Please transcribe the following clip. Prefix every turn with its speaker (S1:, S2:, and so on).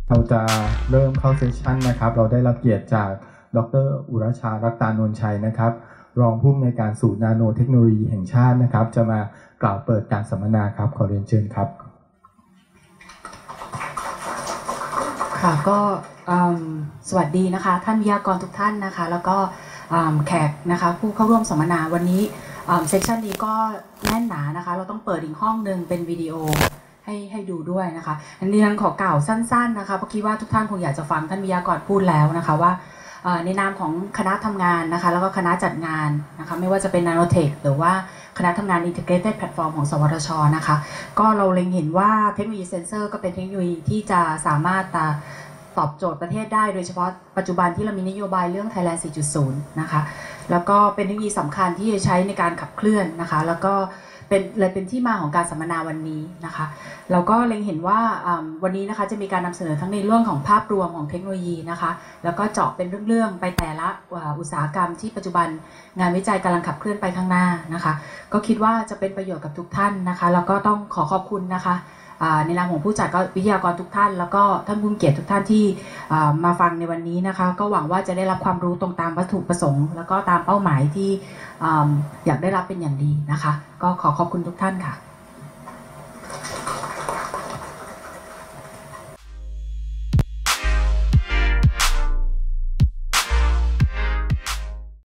S1: เราจะเริ่มเข้าเซสชันนะครับเราได้รับเกียรติจากดร.อุรชารัตานนท์ชัยนะครับรองผู้อำนวยการศูนย์นาโนเทคโนโลยีแห่งชาตินะครับจะมากล่าวเปิดการสัมมนาครับขอเรียนเชิญครับ
S2: ค่ะก็สวัสดีนะคะท่านวิทยากรทุกท่านนะคะแล้วก็แขกนะคะผู้เข้าร่วมสัมมนาวันนี้เซสชันนี้ก็แน่นหนานะคะเราต้องเปิดอีกห้องหนึ่งเป็นวิดีโอให้ดูด้วยนะคะอันนี้ฉันขอกล่าวสั้นๆนะคะเพราะคิดว่าทุกท่านคงอยากจะฟังท่านวิทยากรพูดแล้วนะคะว่าในนามของคณะทำงานนะคะแล้วก็คณะจัดงานนะคะไม่ว่าจะเป็น Nanotech หรือว่าคณะทำงาน Integrated Platform ของสวทช.นะคะก็เราเล็งเห็นว่าเทคโนโลยีเซนเซอร์ก็เป็นเทคโนโลยีที่จะสามารถตอบโจทย์ประเทศได้โดยเฉพาะปัจจุบันที่เรามีนโยบายเรื่อง Thailand 4.0 นะคะแล้วก็เป็นเทคโนโลยีสำคัญที่จะใช้ในการขับเคลื่อนนะคะแล้วก็เป็นที่มาของการสัมมนาวันนี้นะคะเราก็เล็งเห็นว่าวันนี้นะคะจะมีการนำเสนอทั้งในเรื่องของภาพรวมของเทคโนโลยีนะคะแล้วก็เจาะเป็นเรื่องๆไปแต่ละอุตสาหกรรมที่ปัจจุบันงานวิจัยกำลังขับเคลื่อนไปข้างหน้านะคะก็คิดว่าจะเป็นประโยชน์กับทุกท่านนะคะแล้วก็ต้องขอบคุณนะคะในนามของผู้จัดก็วิทยากรทุกท่านแล้วก็ท่านผู้มีเกียรติทุกท่านที่มาฟังในวันนี้นะคะก็หวังว่าจะได้รับความรู้ตรงตามวัตถุประสงค์แล้วก็ตามเป้าหมายที่อยากได้รับเป็นอย่างดีนะคะก็ขอบคุณทุกท่านค่ะ